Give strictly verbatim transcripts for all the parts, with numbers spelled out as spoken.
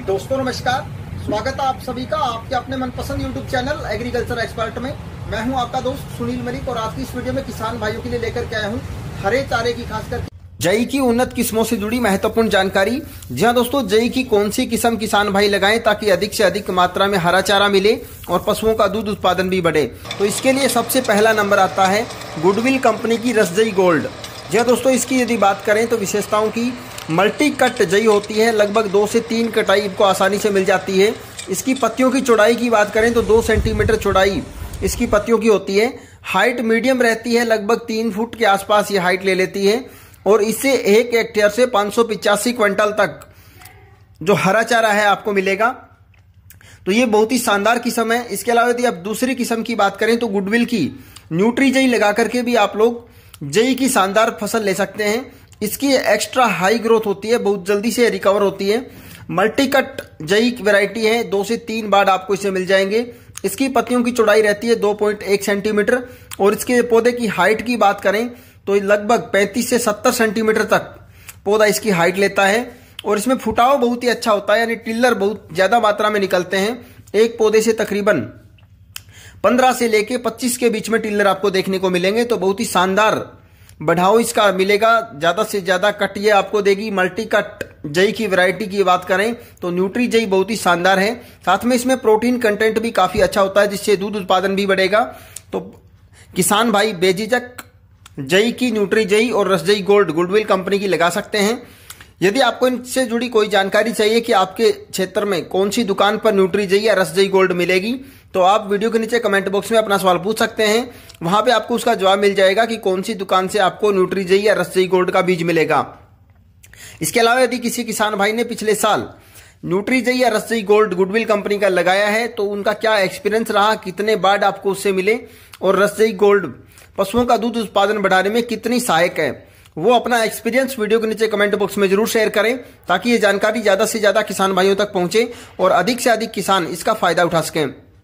दोस्तों नमस्कार, स्वागत है आप सभी का आपके अपने मनपसंद यूट्यूब चैनल एग्रीकल्चर एक्सपर्ट में। मैं हूं आपका दोस्त सुनील मलिक और आज की इस वीडियो में किसान भाइयों के लिए लेकर के आया हूं हरे चारे की खासकर जई की उन्नत किस्मों से जुड़ी महत्वपूर्ण जानकारी। जी हाँ दोस्तों, जई की कौन सी किस्म किसान भाई लगाएं ताकि अधिक से अधिक मात्रा में हरा चारा मिले और पशुओं का दूध उत्पादन भी बढ़े। तो इसके लिए सबसे पहला नंबर आता है गुडविल कंपनी की रसजई गोल्ड। जी हाँ दोस्तों, इसकी यदि बात करें तो विशेषताओं की मल्टी कट जई होती है, लगभग दो से तीन कटाई आपको आसानी से मिल जाती है। इसकी पत्तियों की चौड़ाई की बात करें तो दो सेंटीमीटर चौड़ाई इसकी पत्तियों की होती है। हाइट मीडियम रहती है, लगभग तीन फुट के आसपास ये हाइट ले लेती है और इससे एक हेक्टेयर से पाँच सौ पिचासी क्विंटल तक जो हरा चारा है आपको मिलेगा। तो ये बहुत ही शानदार किस्म है। इसके अलावा यदि आप दूसरी किस्म की बात करें तो गुडविल की न्यूट्री जई लगा करके भी आप लोग जई की शानदार फसल ले सकते हैं। इसकी एक्स्ट्रा हाई ग्रोथ होती है, बहुत जल्दी से रिकवर होती है। मल्टी कट जई वैरायटी है, दो से तीन बार आपको इसे मिल जाएंगे। इसकी पत्तियों की चौड़ाई रहती है दो पॉइंट एक सेंटीमीटर और इसके पौधे की हाइट की बात करें तो लगभग पैंतीस से सत्तर सेंटीमीटर तक पौधा इसकी हाइट लेता है और इसमें फुटाव बहुत ही अच्छा होता है, यानी टिल्लर बहुत ज्यादा मात्रा में निकलते हैं। एक पौधे से तकरीबन पंद्रह से लेके पच्चीस के बीच में टिल्लर आपको देखने को मिलेंगे। तो बहुत ही शानदार बढ़ाव इसका मिलेगा, ज्यादा से ज्यादा कट ये आपको देगी। मल्टी कट जई की वैरायटी की बात करें तो न्यूट्री जई बहुत ही शानदार है। साथ में इसमें प्रोटीन कंटेंट भी काफी अच्छा होता है जिससे दूध उत्पादन भी बढ़ेगा। तो किसान भाई बेझिझक जई की न्यूट्री जई और रसजई गोल्ड गुडविल कंपनी की लगा सकते हैं। यदि आपको इनसे जुड़ी कोई जानकारी चाहिए कि आपके क्षेत्र में कौन सी दुकान पर न्यूट्री जई या रसजई गोल्ड मिलेगी तो आप वीडियो के नीचे कमेंट बॉक्स में अपना सवाल पूछ सकते हैं। वहां पे आपको उसका जवाब मिल जाएगा कि कौन सी दुकान से आपको न्यूट्री जई या रसजई गोल्ड का बीज मिलेगा। इसके अलावा यदि किसी किसान भाई ने पिछले साल न्यूट्री जई या रसजई गोल्ड गुडविल कंपनी का लगाया है तो उनका क्या एक्सपीरियंस रहा, कितने बार आपको उससे मिले और रसजई गोल्ड पशुओं का दूध उत्पादन बढ़ाने में कितनी सहायक है, वो अपना एक्सपीरियंस वीडियो के नीचे कमेंट बॉक्स में जरूर शेयर करें ताकि ये जानकारी ज्यादा से ज्यादा किसान भाइयों तक पहुंचे और अधिक से अधिक किसान इसका फायदा उठा सकें।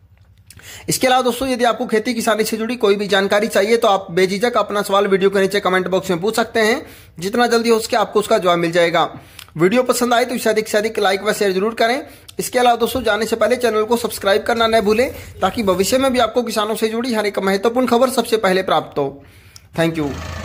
इसके अलावा दोस्तों, यदि आपको खेती किसानी से जुड़ी कोई भी जानकारी चाहिए तो आप बेझिझक अपना सवाल वीडियो के नीचे कमेंट बॉक्स में पूछ सकते हैं। जितना जल्दी हो सके आपको उसका जवाब मिल जाएगा। वीडियो पसंद आए तो इसे अधिक से अधिक लाइक व शेयर जरूर करें। इसके अलावा दोस्तों, जाने से पहले चैनल को सब्सक्राइब करना न भूलें ताकि भविष्य में भी आपको किसानों से जुड़ी हर एक महत्वपूर्ण खबर सबसे पहले प्राप्त हो। Thank you.